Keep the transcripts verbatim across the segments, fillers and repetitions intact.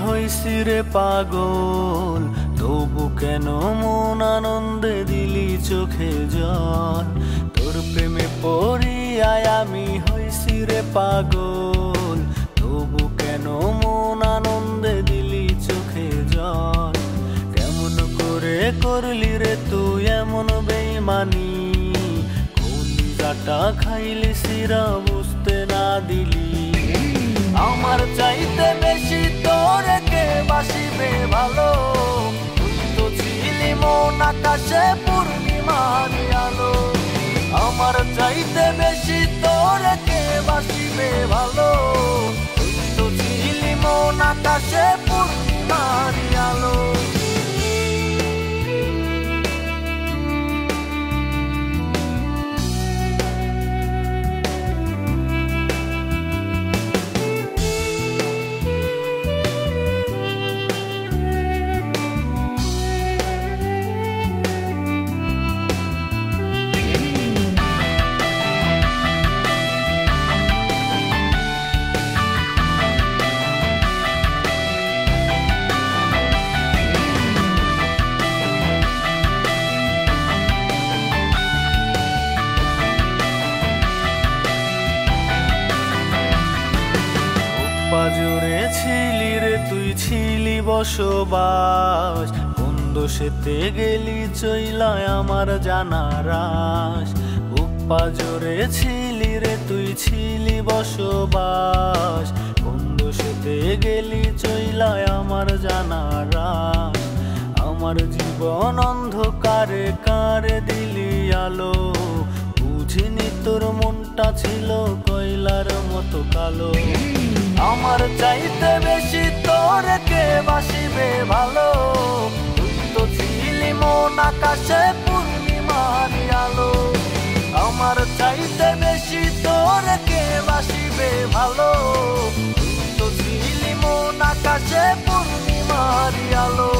হইছি রে পাগল, তবু কেন মন আনন্দে দিলি চোখে জল। তোর প্রেমে পড়িয়ায় আমি হইছি রে পাগল, তবু কেন মন আনন্দে দিলি চোখে জল। কেমন করে করলি রে তুই এমন বেইমানি, কলিজাটা খাইলি সিরা বুঝতে না দিলি। আমার চাইতে বেশি তোরে কে বাসিবে ভালো, তুই তো ছিলি মন আকাশে পূর্ণিমার আলো। আমার চাইতে বেশি তোরে কে বাসিবে ভালো, তুই তো ছিলি মন আকাশে পূর্ণিমার আলো। পাজরে ছিলি রে তুই ছিলি বসবাস, কোন দোষেতে গেলি চইলায় আমার জানারাস। বুক পাজরে ছিলি রে তুই ছিলি বসবাস, কোন দোষেতে গেলি চইলায় আমার জানারাস। আমার জীবন অন্ধকারে কারে দিলি আলো, বুঝিনি তোর মনটা ছিল কয়লার মতো কালো। আমার চাইতে বেশি তোরে কে বাসিবে ভালো, তুই তো ছিলি মন আকাশে পূর্ণিমার আলো। আমার চাইতে বেশি তোরে কে বাসিবে ভালো, তুই তো ছিলি মন আকাশে পূর্ণিমার আলো।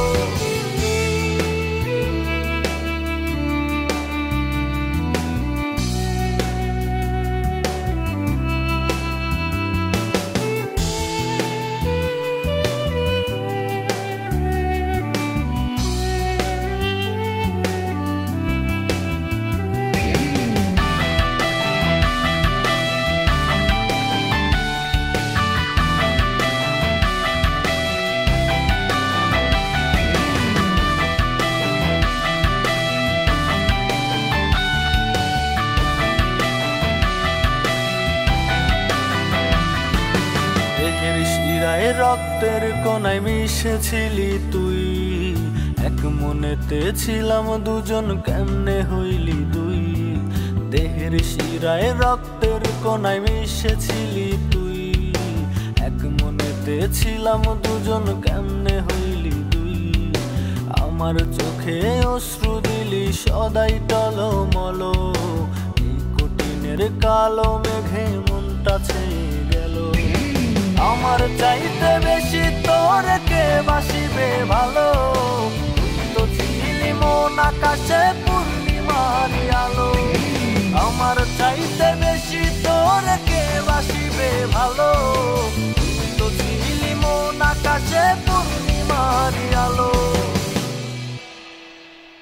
রক্তের কোনায় মিশেছিলি তুই, এক মনেতে ছিলাম দুজন কেমনে হইলি দুই। দেহের শিরায় রক্তের কোনায় মিশেছিলি তুই, এক মনেতে ছিলাম দুজন কেমনে হইলি দুই। আমার চোখে অশ্রু দিলি সদাই টলমল, এই কঠিনের কালো মেঘে মনটা ছেয়ে গেল। আমার চাইতে বেশি তোরে কে বাসিবে ভালো, তুই তো ছিলি মন আকাশে পূর্ণিমার আলো। আমার চাইতে বেশি তোরে কে বাসিবে ভালো, তুই তো ছিলি মন আকাশে পূর্ণিমার